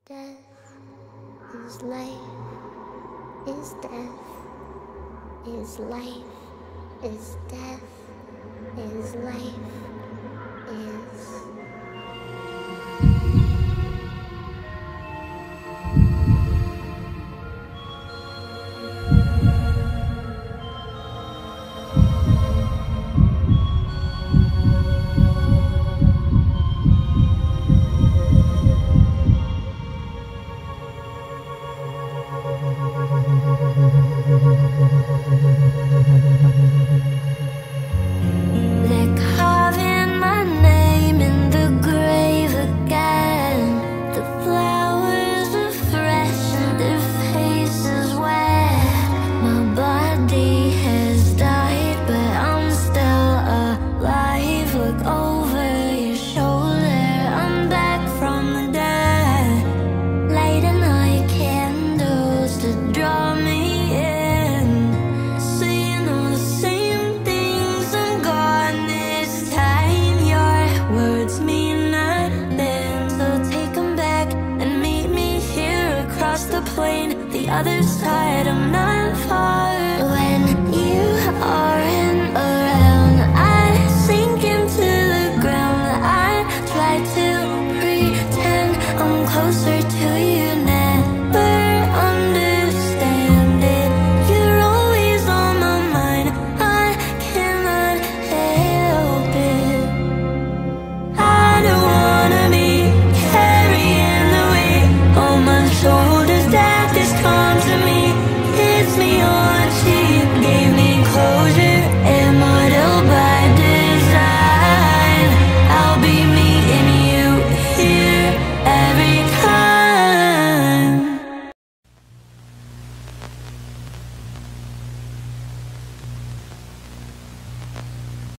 Death is life, is death, is life, is death, is life, is... They're carving my name in the grave again. The flowers are fresh and their faces wet. My body has died, but I'm still alive. Look over your shoulder, I'm back from the dead. Lighting night candles to draw me in, saying all the same things. I'm gone this time. Your words mean nothing, so take them back and meet me here across the plain, the other side. I'm not far. When you aren't around, I sink into the ground. I try to pretend I'm closer to